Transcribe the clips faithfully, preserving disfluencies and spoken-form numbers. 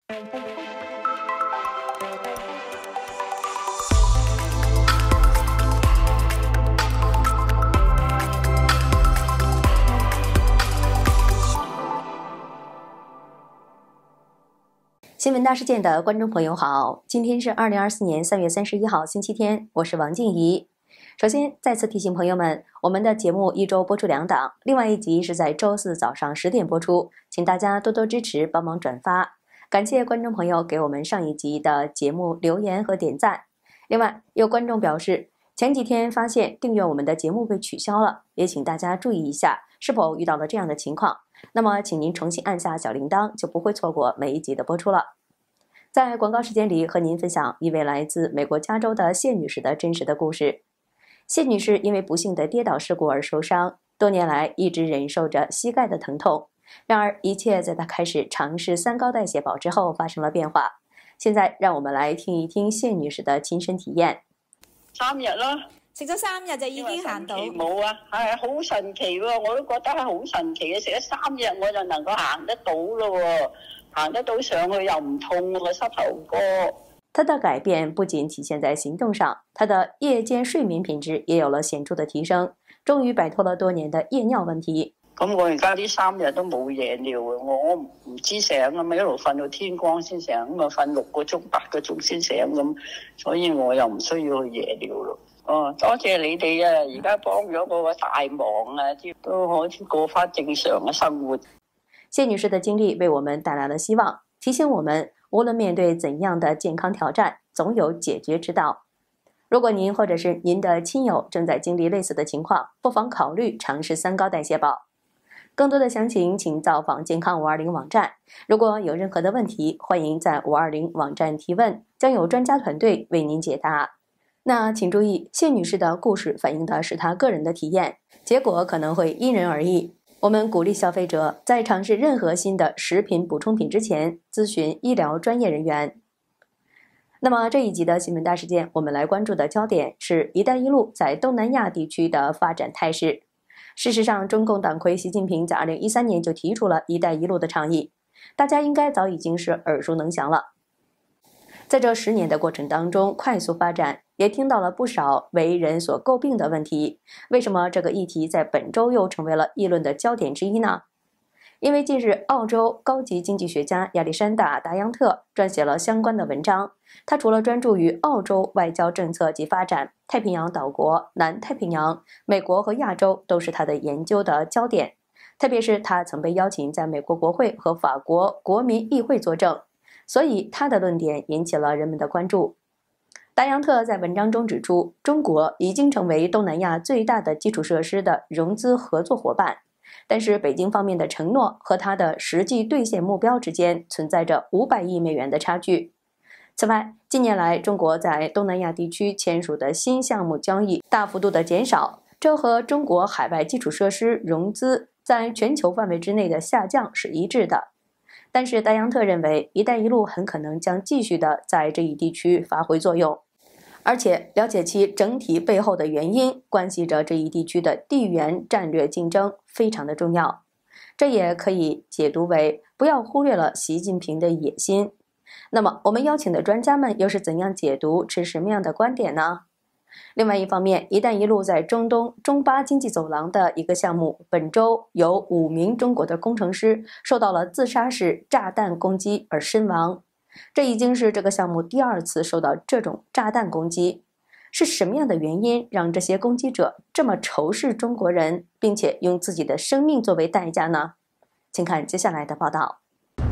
新闻大事件的观众朋友好，今天是二零二四年三月三十一号星期天，我是王静怡。首先再次提醒朋友们，我们的节目一周播出两档，另外一集是在周四早上十点播出，请大家多多支持，帮忙转发。感谢观众朋友给我们上一集的节目留言和点赞。另外有观众表示，前几天发现订阅我们的节目被取消了，也请大家注意一下，是否遇到了这样的情况。那么请您重新按下小铃铛，就不会错过每一集的播出了。在广告时间里和您分享一位来自美国加州的谢女士的真实的故事。谢女士因为不幸的跌倒事故而受伤，多年来一直忍受着膝盖的疼痛。然而一切在她开始尝试三高代谢宝之后发生了变化。现在让我们來聽一聽謝女士的親身體驗。 三日啦， 食咗三日就已經行到。 冇啊，係好神奇喎！我都覺得係好神奇嘅，食咗三日我就能夠行得到咯喎，行得到上去又唔痛個膝頭哥。 她的改變不僅體現在行動上，她的夜間睡眠品質也有了顯著的提升，終於擺脫了多年的夜尿問題。 咁我而家呢三日都冇夜尿嘅，我唔知醒啊嘛，一路瞓到天光先醒，咁啊瞓六個鐘八個鐘先醒咁，所以我又唔需要去夜尿咯。哦，多謝你哋啊！而家幫咗我個大忙啊，都可以過翻正常嘅生活。 謝女士的經歷為我們帶來了希望，提醒我們無論面對怎樣的健康挑戰，總有解決之道。如果您或者是您的親友正在經歷類似的情況，不妨考慮嘗試三高代謝寶。更多的詳情請造訪健康五二零網站。如果有任何的問題，歡迎在五二零網站提問，將有專家團隊為您解答。那請注意，謝女士的故事反映的是她個人的體驗，結果可能會因人而異。我們鼓勵消費者在嘗試任何新的食品補充品之前，諮詢醫療專業人員。那麼這一集的新聞大事件，我們來關注的焦點是一帶一路在東南亞地區的發展態勢。事實上，中共黨魁習近平在二零一三年就提出了一帶一路的倡議，大家應該早已經是耳熟能詳了。在這十年的過程當中，快速發展，也聽到了不少為人所詬病的問題。為什麼這個議題在本周又成為了議論的焦點之一呢？因為近日澳洲高級經濟學家亞歷山大·達揚特撰寫了相關的文章。他除了專注於澳洲外交政策及發展，太平洋島國、南太平洋、美國和亞洲都是他的研究的焦點。特別是他曾被邀請在美國國會和法國國民議會作證，所以他的論點引起了人們的關注。達揚特在文章中指出，中國已經成為東南亞最大的基礎設施的融資合作夥伴，但是北京方面的承諾和他的實際兌現目標之間存在着五百億美元的差距。此外，近年來中國在東南亞地區簽署的新項目交易大幅度的減少，這和中國海外基礎設施融資在全球範圍之內的下降是一致的。但是達揚特認為，一帶一路很可能將繼續的在這一地區發揮作用，而且了解其整體背後的原因，關係着這一地區的地緣戰略競爭非常的重要。這也可以解讀為不要忽略了習近平的野心。那麼我們邀請的專家們又是怎樣解讀，持什麼樣的觀點呢？另外一方面，一帶一路在中東中巴經濟走廊的一個項目，本周有五名中國的工程師受到了自殺式炸彈攻擊而身亡。這已經是這個項目第二次受到這種炸彈攻擊。是什麼樣的原因讓這些攻擊者這麼仇視中國人，並且用自己的生命作為代價呢？請看接下來的報道。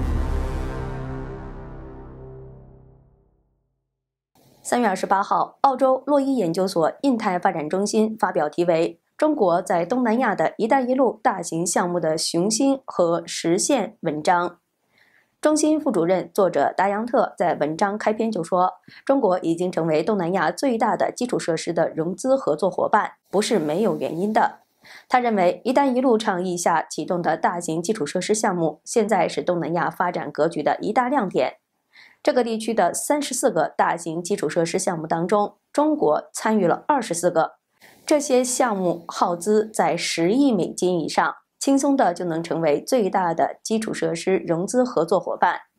三月二十八號，澳洲洛伊研究所印太發展中心發表題為《中國在東南亞的一帶一路大型項目的雄心和實現》文章。中心副主任作者達揚特在文章開篇就說，中國已經成為東南亞最大的基礎設施的融資合作夥伴，不是沒有原因的。他認為一帶一路倡議下啟動的大型基礎設施項目，現在是東南亞發展格局的一大亮點。這個地區的三十四個大型基礎設施項目當中，中國參與了二十四個，這些項目耗資在十億美金以上，輕鬆的就能成為最大的基礎設施融資合作夥伴。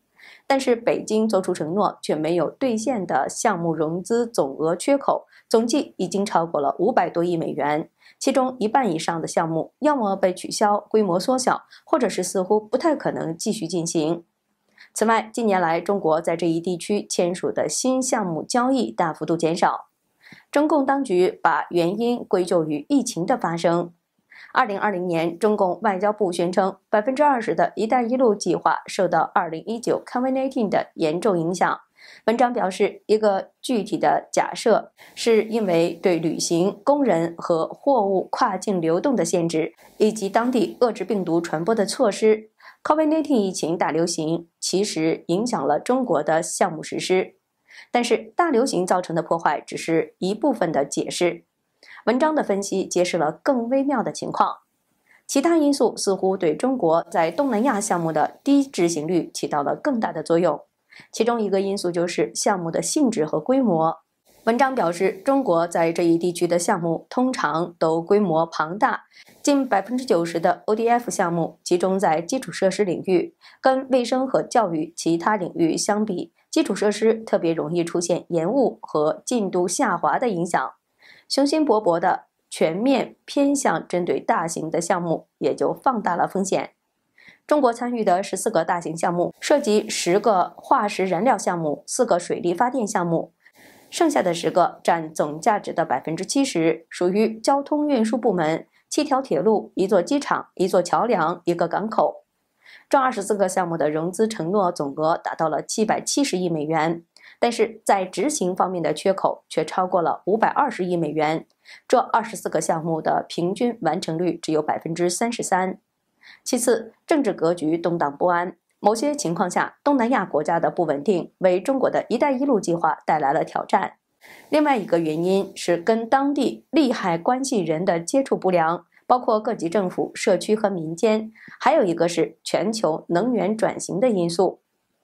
但是北京做出承诺却没有兑现的项目融资总额缺口，总计已经超过了五百多亿美元，其中一半以上的项目要么被取消、规模缩小，或者是似乎不太可能继续进行。此外，近年来中国在这一地区签署的新项目交易大幅度减少。中共当局把原因归咎于疫情的发生。二零二零年，中共外交部宣称 百分之二十 的一带一路计划受到二零一九 COVID 十九 的严重影响。文章表示，一个具体的假设是因为对旅行、工人和货物跨境流动的限制，以及当地遏制病毒传播的措施。COVID 十九 疫情大流行其实影响了中国的项目实施，但是大流行造成的破坏只是一部分的解释。文章的分析揭示了更微妙的情况，其他因素似乎对中国在东南亚项目的低执行率起到了更大的作用。其中一个因素就是项目的性质和规模。文章表示，中国在这一地区的项目通常都规模庞大，近 百分之九十 的 O D F 项目集中在基础设施领域，跟卫生和教育其他领域相比，基础设施特别容易出现延误和进度下滑的影响。雄心勃勃的全面偏向针对大型的项目，也就放大了风险。中国参与的十四个大型项目涉及十个化石燃料项目、四个水力发电项目，剩下的十个占总价值的 百分之七十， 属于交通运输部门，七条铁路、一座机场、一座桥梁、一个港口。这二十四个项目的融资承诺总额达到了七百七十亿美元，但是在执行方面的缺口却超过了五百二十亿美元。这二十四个项目的平均完成率只有 百分之三十三。其次，政治格局动荡不安，某些情况下，东南亚国家的不稳定为中国的一带一路计划带来了挑战。另外一个原因是跟当地利害关系人的接触不良，包括各级政府、社区和民间，还有一个是全球能源转型的因素。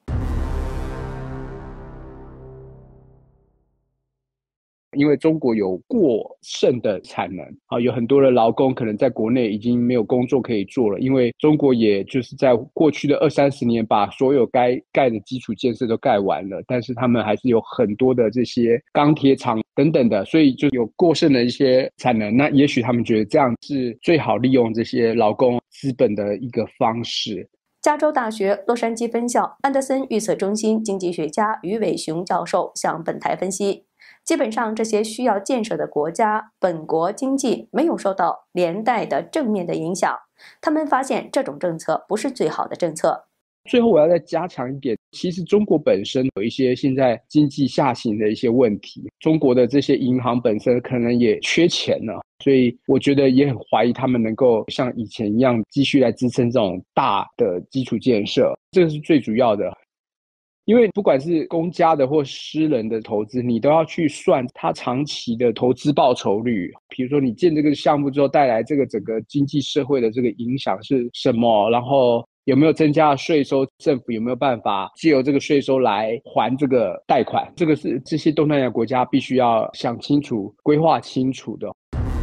因为中国有过剩的产能啊，有很多的劳工可能在国内已经没有工作可以做了，因为中国也就是在过去的二三十年把所有该盖的基础建设都盖完了，但是他们还是有很多的这些钢铁厂等等的，所以就有过剩的一些产能。那也许他们觉得这样是最好利用这些劳工资本的一个方式。 加州大学洛杉矶分校安德森预测中心经济学家于伟雄教授向本台分析，基本上这些需要建设的国家，本国经济没有受到连带的正面的影响。他们发现这种政策不是最好的政策。 最后我要再加强一点，其实中国本身有一些现在经济下行的一些问题，中国的这些银行本身可能也缺钱了，所以我觉得也很怀疑他们能够像以前一样继续来支撑这种大的基础建设，这个是最主要的。因为不管是公家的或私人的投资，你都要去算它长期的投资报酬率。比如说你建这个项目之后带来这个整个经济社会的这个影响是什么，然后有没有增加税收，政府有没有办法借由这个税收来还这个贷款，这个是这些东南亚国家必须要想清楚、规划清楚的。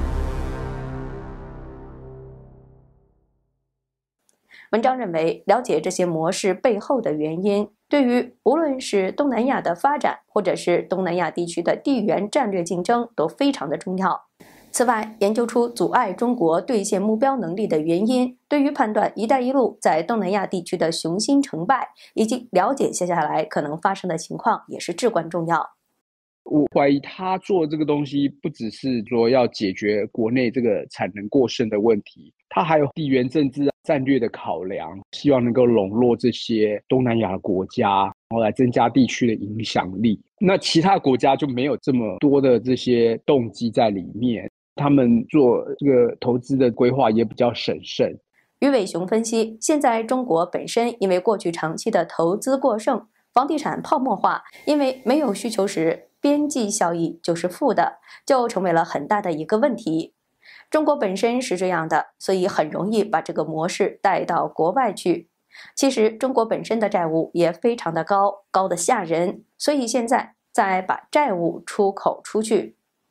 文章认为，了解这些模式背后的原因，对于无论是东南亚的发展，或者是东南亚地区的地缘战略竞争都非常的重要。此外，研究出阻碍中国兑现目标能力的原因，对于判断“一带一路”在东南亚地区的雄心成败，以及了解接下来可能发生的情况，也是至关重要。 我怀疑他做这个东西不只是说要解决国内这个产能过剩的问题，他还有地缘政治战略的考量，希望能够笼络这些东南亚国家，然后来增加地区的影响力。那其他国家就没有这么多的这些动机在里面，他们做这个投资的规划也比较审慎。 于伟雄分析，现在中国本身因为过去长期的投资过剩，房地产泡沫化，因为没有需求时边际效益就是负的，就成为了很大的一个问题。中国本身是这样的，所以很容易把这个模式带到国外去。其实中国本身的债务也非常的高，高的吓人，所以现在再把债务出口出去。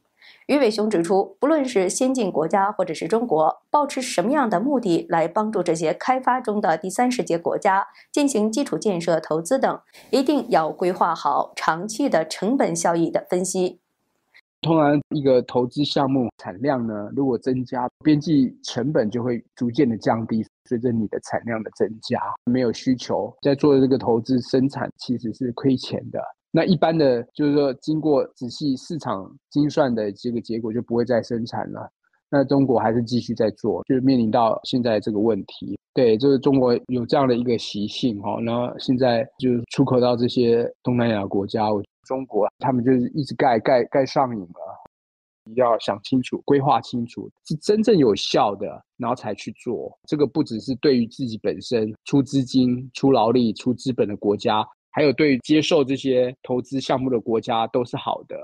于伟雄指出，不论是先进国家或者是中国，抱持什么样的目的来帮助这些开发中的第三世界国家进行基础建设投资等，一定要规划好长期的成本效益的分析。 通常一个投资项目产量呢，如果增加，边际成本就会逐渐的降低，随着你的产量的增加，没有需求，在做这个投资生产其实是亏钱的。那一般的就是说，经过仔细市场精算的这个结果，就不会再生产了。那中国还是继续在做，就面临到现在这个问题。对，就是中国有这样的一个习性哈，然后现在就是出口到这些东南亚国家，中国他们就是一直盖盖盖上瘾了。要想清楚，规划清楚，是真正有效的，然后才去做。这个不只是对于自己本身出资金、出劳力、出资本的国家，还有对于接受这些投资项目的国家都是好的。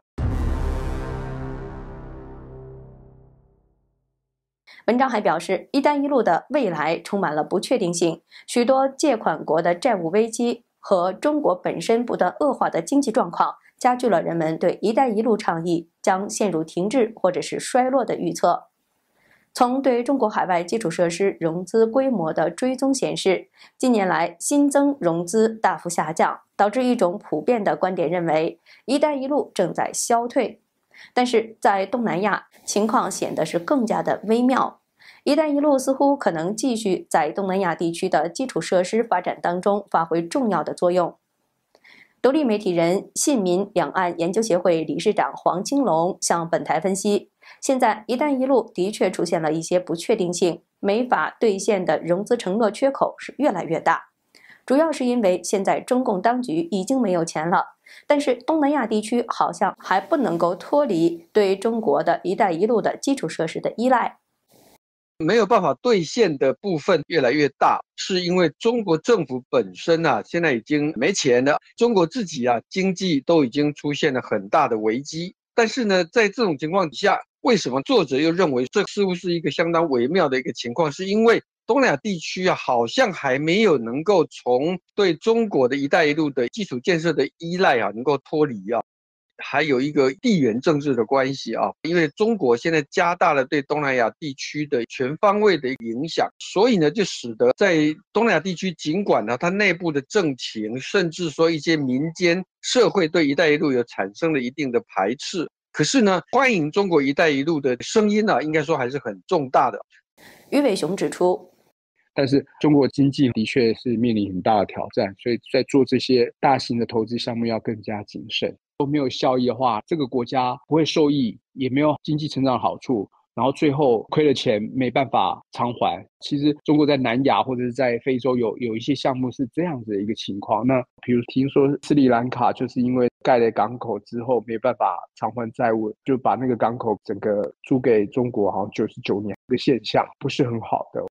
文章还表示，一带一路的未来充满了不确定性，许多借款国的债务危机和中国本身不断恶化的经济状况，加剧了人们对一带一路倡议将陷入停滞或者是衰落的预测。从对中国海外基础设施融资规模的追踪显示，近年来新增融资大幅下降，导致一种普遍的观点认为，一带一路正在消退。但是在东南亚，情况显得是更加的微妙。一带一路似乎可能继续在东南亚地区的基础设施发展当中发挥重要的作用。独立媒体人、信民两岸研究协会理事长黄青龙向本台分析，现在一带一路的确出现了一些不确定性，没法兑现的融资承诺缺口是越来越大。主要是因为现在中共当局已经没有钱了，但是东南亚地区好像还不能够脱离对中国的一带一路的基础设施的依赖。 没有办法兑现的部分越来越大，是因为中国政府本身啊，现在已经没钱了，中国自己啊，经济都已经出现了很大的危机。但是呢，在这种情况底下，为什么作者又认为这似乎是一个相当微妙的一个情况？是因为东南亚地区啊，好像还没有能够从对中国的一带一路的基础建设的依赖啊，能够脱离啊。还有一个地缘政治的关系啊，因为中国现在加大了对东南亚地区的全方位的影响，所以呢，就使得在东南亚地区，尽管呢它内部的政情，甚至说一些民间社会对一带一路有产生了一定的排斥，可是呢，欢迎中国一带一路的声音呢、啊，应该说还是很重大的。 于伟雄指出， 但是中国经济的确是面临很大的挑战，所以在做这些大型的投资项目要更加谨慎。都没有效益的话，这个国家不会受益，也没有经济成长的好处，然后最后亏了钱没办法偿还。其实中国在南亚或者是在非洲有有一些项目是这样子的一个情况。那比如听说斯里兰卡就是因为盖了港口之后没办法偿还债务，就把那个港口整个租给中国，好像九十九年的现象不是很好的。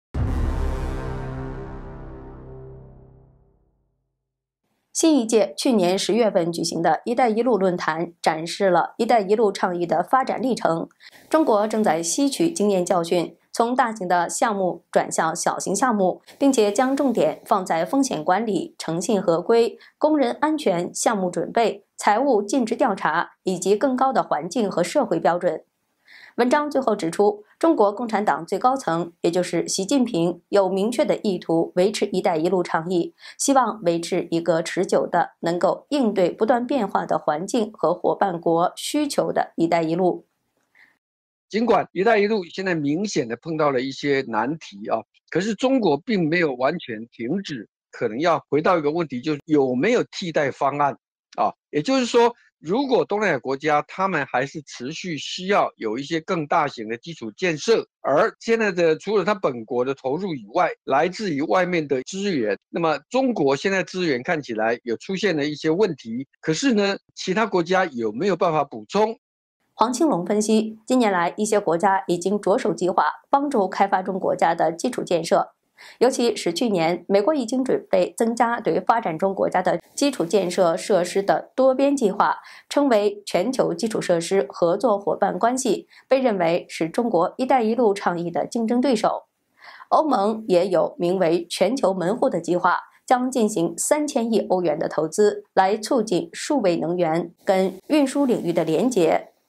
新一届去年十月份举行的一带一路论坛展示了一带一路倡议的发展历程。中国正在吸取经验教训，从大型的项目转向小型项目，并且将重点放在风险管理、诚信合规、工人安全、项目准备、财务尽职调查以及更高的环境和社会标准。文章最后指出，中国共产党最高层，也就是习近平，有明确的意图维持一带一路倡议，希望维持一个持久的、能够应对不断变化的环境和伙伴国需求的一带一路。 尽管一带一路现在明显的碰到了一些难题啊，可是中国并没有完全停止，可能要回到一个问题，就是有没有替代方案啊？也就是说，如果东南亚国家他们还是持续需要有一些更大型的基础建设，而现在的除了他本国的投入以外，来自于外面的资源，那么中国现在资源看起来有出现了一些问题，可是呢，其他国家有没有办法补充？ 黄青龙分析，近年来一些国家已经着手计划帮助开发中国家的基础建设，尤其是去年，美国已经准备增加对发展中国家的基础建设设施的多边计划，称为全球基础设施合作伙伴关系，被认为是中国“一带一路”倡议的竞争对手。欧盟也有名为全球门户的计划，将进行三千亿欧元的投资，来促进数位能源跟运输领域的连结。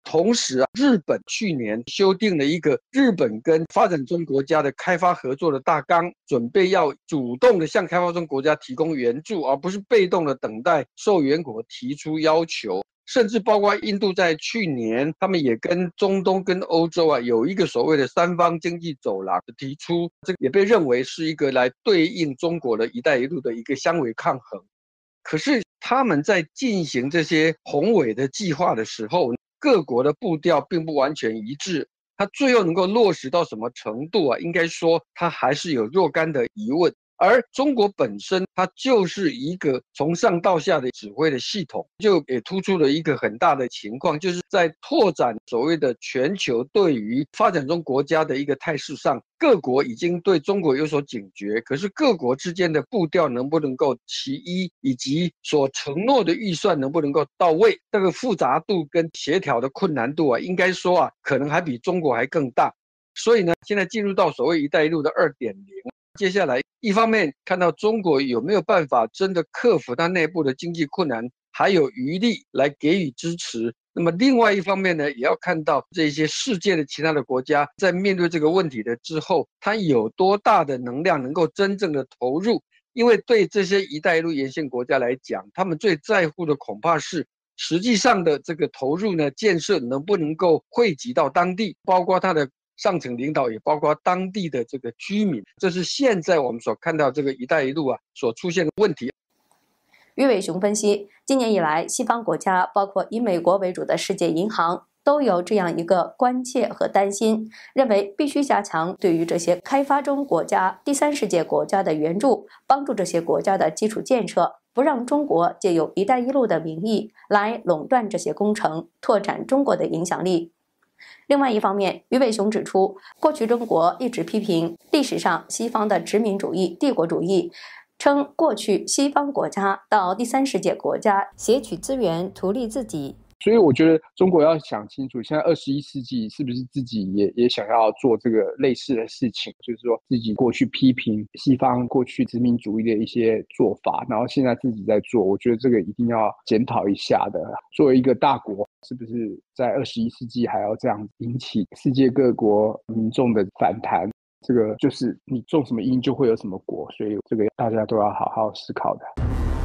同时啊，日本去年修订了一个日本跟发展中国家的开发合作的大纲，准备要主动的向开发中国家提供援助，而不是被动的等待受援国提出要求。甚至包括印度在去年，他们也跟中东跟欧洲啊有一个所谓的三方经济走廊的提出，这也被认为是一个来对应中国的一带一路的一个相违抗衡。可是他们在进行这些宏伟的计划的时候，各国的步调并不完全一致，它最后能够落实到什么程度啊？应该说它还是有若干的疑问。而中国本身，它就是一个从上到下的指挥的系统，就也突出了一个很大的情况，就是在拓展所谓的全球对于发展中国家的一个态势上，各国已经对中国有所警觉，可是各国之间的步调能不能够齐一，以及所承诺的预算能不能够到位，这个复杂度跟协调的困难度啊，应该说啊，可能还比中国还更大。所以呢，现在进入到所谓一带一路的 二点零。接下来，一方面看到中国有没有办法真的克服它内部的经济困难，还有余力来给予支持。那么另外一方面呢，也要看到这些世界的其他的国家在面对这个问题的之后，它有多大的能量能够真正的投入。因为对这些一带一路沿线国家来讲，他们最在乎的恐怕是实际上的这个投入呢，建设能不能够惠及到当地，包括它的上层领导，也包括当地的这个居民，这是现在我们所看到这个一带一路啊所出现的问题。 余伟雄分析，今年以来，西方国家包括以美国为主的世界银行都有这样一个关切和担心，认为必须加强对于这些开发中国家、第三世界国家的援助，帮助这些国家的基础建设，不让中国借由一带一路的名义来垄断这些工程，拓展中国的影响力。另外一方面，余伟雄指出，过去中国一直批评历史上西方的殖民主义、帝国主义，称过去西方国家到第三世界国家撷取资源图利自己。 所以我觉得中国要想清楚，现在二十一世纪是不是自己也也想要做这个类似的事情，就是说自己过去批评西方过去殖民主义的一些做法，然后现在自己在做，我觉得这个一定要检讨一下的。作为一个大国，是不是在二十一世纪还要这样引起世界各国民众的反弹？这个就是你种什么因就会有什么果，所以这个大家都要好好思考的。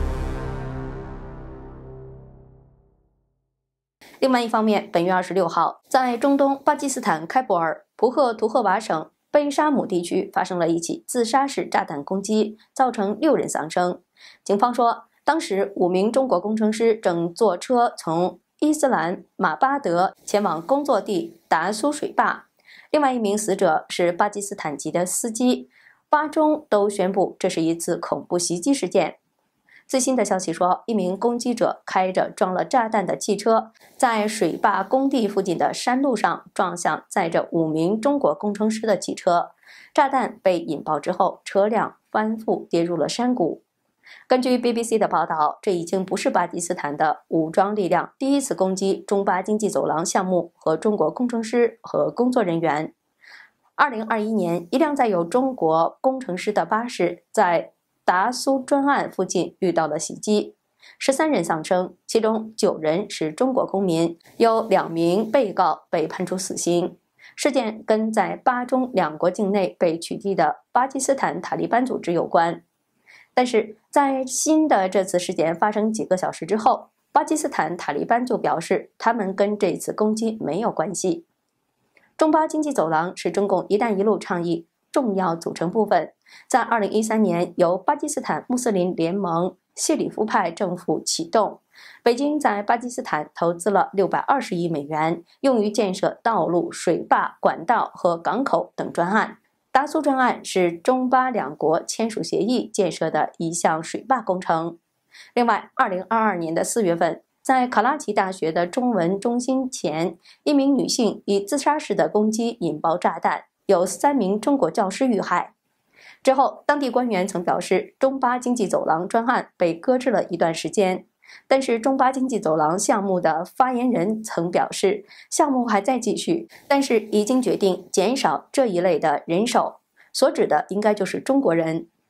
另外一方面，本月二十六号，在中东巴基斯坦开伯尔蒲赫图赫瓦省贝沙姆地区发生了一起自杀式炸弹攻击，造成六人丧生。警方说，当时五名中国工程师正坐车从伊斯兰马巴德前往工作地达苏水坝，另外一名死者是巴基斯坦籍的司机。巴中都宣布这是一次恐怖袭击事件。最新的消息说，一名攻击者开着装了炸弹的汽车，在水坝工地附近的山路上撞向载着五名中国工程师的汽车，炸弹被引爆之后，车辆翻覆跌入了山谷。根据 B B C 的报道，这已经不是巴基斯坦的武装力量第一次攻击中巴经济走廊项目和中国工程师和工作人员。二零二一年，一辆载有中国工程师的巴士在达苏专案附近遇到了袭击，十三人丧生，其中九人是中国公民，有两名被告被判处死刑。事件跟在巴中两国境内被取缔的巴基斯坦塔利班组织有关。但是在新的这次事件发生几个小时之后，巴基斯坦塔利班就表示他们跟这次攻击没有关系。中巴经济走廊是中共一带一路倡议重要组成部分，在二零一三年由巴基斯坦穆斯林联盟谢里夫派政府启动，北京在巴基斯坦投资了六百二十亿美元，用于建设道路、水坝、管道和港口等专案。达苏专案是中巴两国签署协议建设的一项水坝工程。另外，二零二二年的四月份，在卡拉奇大学的中文中心前，一名女性以自杀式的攻击引爆炸弹，有三名中国教师遇害。之后，当地官员曾表示，中巴经济走廊专案被搁置了一段时间。但是，中巴经济走廊项目的发言人曾表示，项目还在继续，但是已经决定减少这一类的人手，所指的应该就是中国人。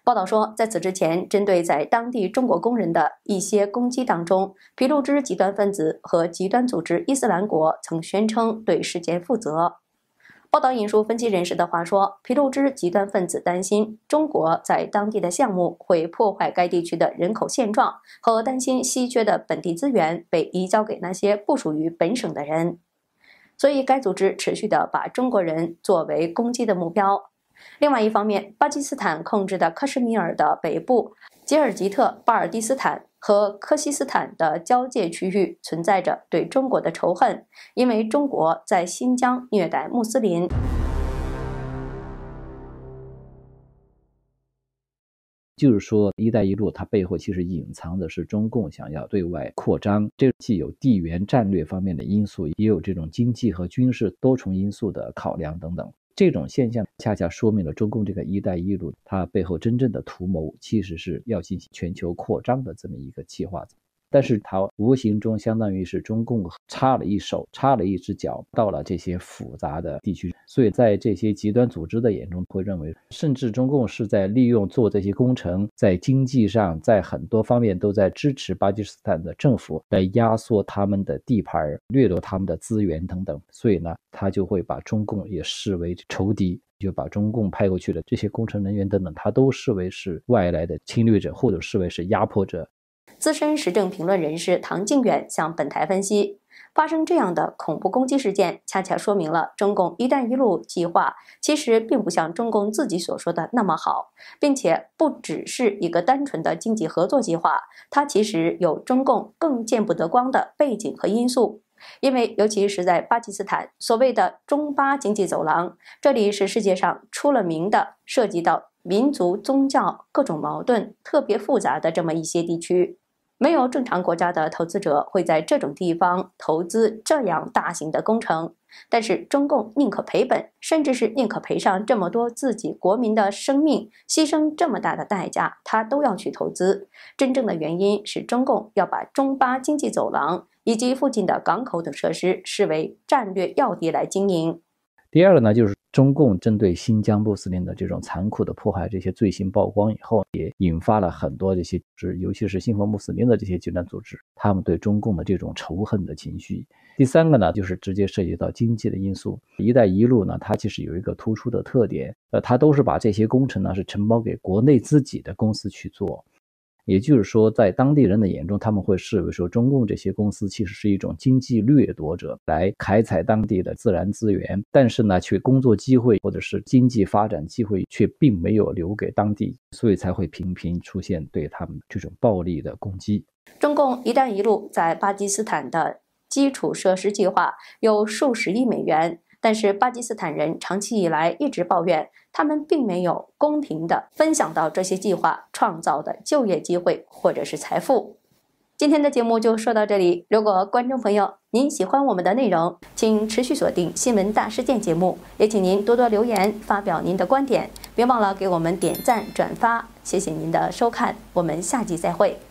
报道说，在此之前，针对在当地中国工人的一些攻击当中，皮鲁支极端分子和极端组织伊斯兰国曾宣称对事件负责。报道引述分析人士的话说，皮鲁支极端分子担心中国在当地的项目会破坏该地区的人口现状，和担心稀缺的本地资源被移交给那些不属于本省的人，所以该组织持续地把中国人作为攻击的目标。另外一方面，巴基斯坦控制的喀什米尔的北部、吉尔吉特、巴尔蒂斯坦和科西斯坦的交界区域存在着对中国的仇恨，因为中国在新疆虐待穆斯林。 就是说，一带一路它背后其实隐藏的是中共想要对外扩张，这既有地缘战略方面的因素，也有这种经济和军事多重因素的考量等等。这种现象恰恰说明了中共这个一带一路它背后真正的图谋其实是要进行全球扩张的这么一个计划。但是它无形中相当于是中共插了一手，插了一只脚到了这些复杂的地区，所以在这些极端组织的眼中会认为，甚至中共是在利用做这些工程，在经济上在很多方面都在支持巴基斯坦的政府来压缩他们的地盘，掠夺他们的资源等等，所以呢他就会把中共也视为仇敌，就把中共派过去的这些工程人员等等，他都视为是外来的侵略者，或者视为是压迫者。 资深时政评论人士唐靖远向本台分析，发生这样的恐怖攻击事件，恰恰说明了中共“一带一路”计划其实并不像中共自己所说的那么好，并且不只是一个单纯的经济合作计划，它其实有中共更见不得光的背景和因素。因为尤其是在巴基斯坦，所谓的中巴经济走廊，这里是世界上出了名的涉及到民族、宗教各种矛盾特别复杂的这么一些地区。没有正常国家的投资者会在这种地方投资这样大型的工程，但是中共宁可赔本，甚至是宁可赔上这么多自己国民的生命，牺牲这么大的代价，他都要去投资。真正的原因是中共要把中巴经济走廊以及附近的港口等设施视为战略要地来经营。 第二个呢，就是中共针对新疆穆斯林的这种残酷的迫害，这些罪行曝光以后，也引发了很多这些组织，尤其是信奉穆斯林的这些极端组织，他们对中共的这种仇恨的情绪。第三个呢，就是直接涉及到经济的因素。一带一路呢，它其实有一个突出的特点，呃，它都是把这些工程呢是承包给国内自己的公司去做。也就是说，在当地人的眼中，他们会视为说中共这些公司其实是一种经济掠夺者，来开采当地的自然资源，但是呢，却工作机会或者是经济发展机会却并没有留给当地，所以才会频频出现对他们这种暴力的攻击。 中共“一带一路”在巴基斯坦的基础设施计划有数十亿美元，但是巴基斯坦人长期以来一直抱怨，他们并没有公平地分享到这些计划创造的就业机会或者是财富。今天的节目就说到这里，如果观众朋友您喜欢我们的内容，请持续锁定新闻大事件节目，也请您多多留言发表您的观点，别忘了给我们点赞转发，谢谢您的收看，我们下集再会。